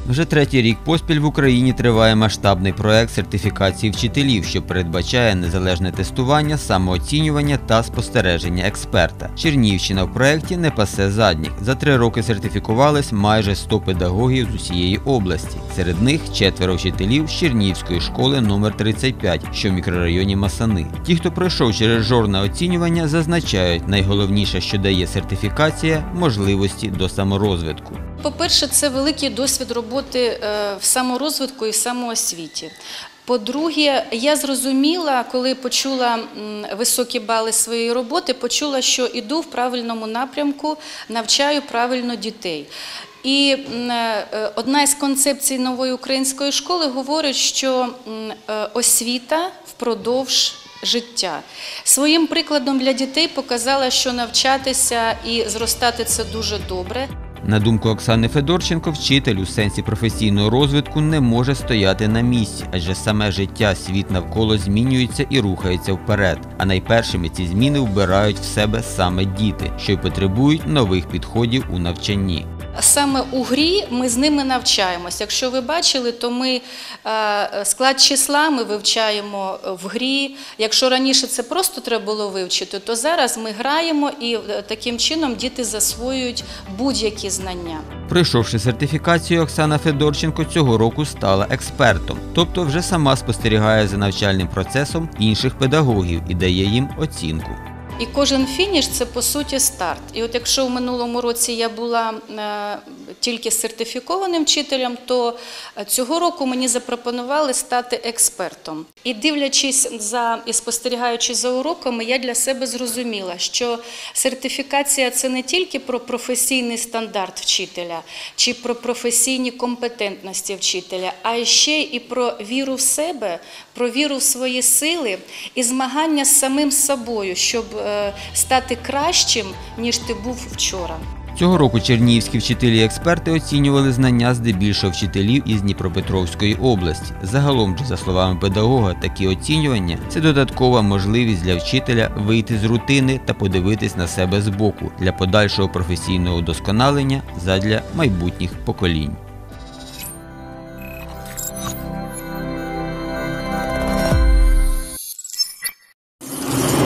Вже третій рік поспіль в Україні триває масштабний проект сертифікації вчителів, що передбачає незалежне тестування, самооцінювання та спостереження експерта. Чернігівщина в проекті не пасе задніх. За 3 роки сертифікувались майже 100 педагогів з усієї області. Серед них 4 вчителів з Чернігівської школи номер 35, що в мікрорайоні Масани. Ті, хто пройшов через жорне оцінювання, зазначають, найголовніше, що дає сертифікація – можливості до саморозвитку. По-перше, це великий досвід роботи в саморозвитку і в самоосвіті. По-друге, я зрозуміла, коли почула високі бали своєї роботи, почула, що йду в правильному напрямку, навчаю правильно дітей. І одна із концепцій нової української школи говорить, що освіта впродовж життя. Своїм прикладом для дітей показала, що навчатися і зростати – це дуже добре. На думку Оксани Федорченко, вчитель у сенсі професійного розвитку не може стояти на місці, адже саме життя, світ навколо змінюється і рухається вперед. А найпершими ці зміни вбирають в себе саме діти, що й потребують нових підходів у навчанні. Саме у грі ми з ними навчаємося. Якщо ви бачили, то ми склад числа ми вивчаємо в грі. Якщо раніше це просто треба було вивчити, то зараз ми граємо і таким чином діти засвоюють будь-які знання. Пройшовши сертифікацію, Оксана Федорченко цього року стала експертом. Тобто вже сама спостерігає за навчальним процесом інших педагогів і дає їм оцінку. І кожен фініш – це, по суті, старт. І от якщо в минулому році я була тільки сертифікованим вчителем, то цього року мені запропонували стати експертом. І дивлячись і спостерігаючи за уроками, я для себе зрозуміла, що сертифікація – це не тільки про професійний стандарт вчителя, чи про професійні компетентності вчителя, а ще і про віру в себе, про віру в свої сили і змагання з самим собою, щоб стати кращим, ніж ти був вчора. Цього року чернігівські вчителі-експерти оцінювали знання здебільшого вчителів із Дніпропетровської області. Загалом же, за словами педагога, такі оцінювання – це додаткова можливість для вчителя вийти з рутини та подивитись на себе збоку для подальшого професійного удосконалення задля майбутніх поколінь.